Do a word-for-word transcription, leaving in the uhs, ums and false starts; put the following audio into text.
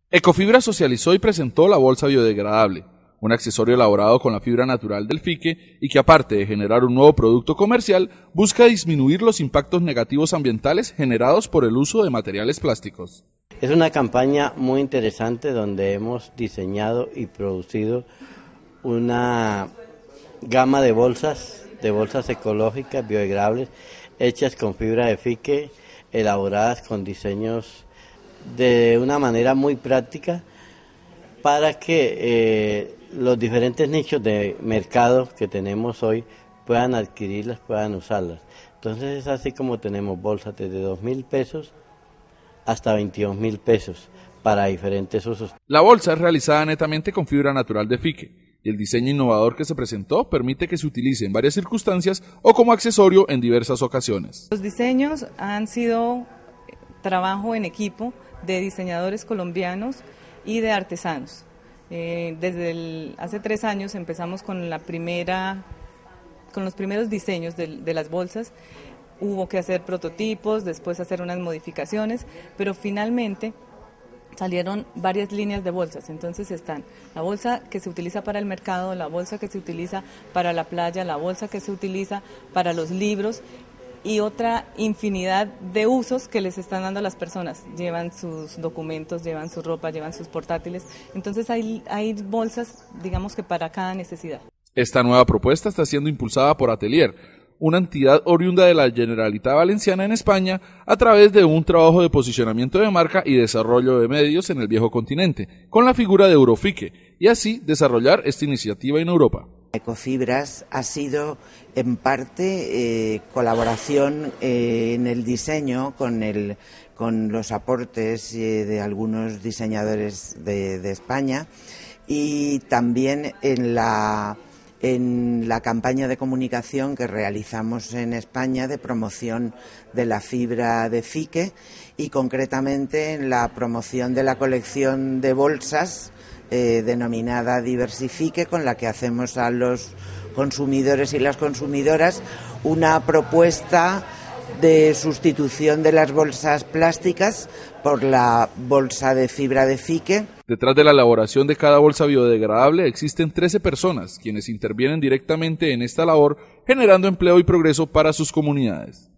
Ecofibra socializó y presentó la bolsa biodegradable, un accesorio elaborado con la fibra natural del fique y que, aparte de generar un nuevo producto comercial, busca disminuir los impactos negativos ambientales generados por el uso de materiales plásticos. Es una campaña muy interesante donde hemos diseñado y producido una gama de bolsas, de bolsas ecológicas, biodegradables, hechas con fibra de fique, elaboradas con diseños de una manera muy práctica para que eh, los diferentes nichos de mercado que tenemos hoy puedan adquirirlas, puedan usarlas. Entonces es así como tenemos bolsas desde dos mil pesos hasta veintidós mil pesos para diferentes usos. La bolsa es realizada netamente con fibra natural de fique y el diseño innovador que se presentó permite que se utilice en varias circunstancias o como accesorio en diversas ocasiones. Los diseños han sido trabajo en equipo de diseñadores colombianos y de artesanos. Eh, desde el, hace tres años empezamos con la primera, con los primeros diseños de, de las bolsas. Hubo que hacer prototipos, después hacer unas modificaciones, pero finalmente salieron varias líneas de bolsas. Entonces están la bolsa que se utiliza para el mercado, la bolsa que se utiliza para la playa, la bolsa que se utiliza para los libros y otra infinidad de usos que les están dando a las personas. Llevan sus documentos, llevan su ropa, llevan sus portátiles. Entonces hay, hay bolsas, digamos que para cada necesidad. Esta nueva propuesta está siendo impulsada por Atelier, una entidad oriunda de la Generalitat Valenciana en España, a través de un trabajo de posicionamiento de marca y desarrollo de medios en el viejo continente, con la figura de Eurofique, y así desarrollar esta iniciativa en Europa. Ecofibras ha sido en parte eh, colaboración eh, en el diseño con, el, con los aportes eh, de algunos diseñadores de, de España y también en la, en la campaña de comunicación que realizamos en España de promoción de la fibra de fique y concretamente en la promoción de la colección de bolsas Eh, denominada Diversifique, con la que hacemos a los consumidores y las consumidoras una propuesta de sustitución de las bolsas plásticas por la bolsa de fibra de fique. Detrás de la elaboración de cada bolsa biodegradable existen trece personas quienes intervienen directamente en esta labor, generando empleo y progreso para sus comunidades.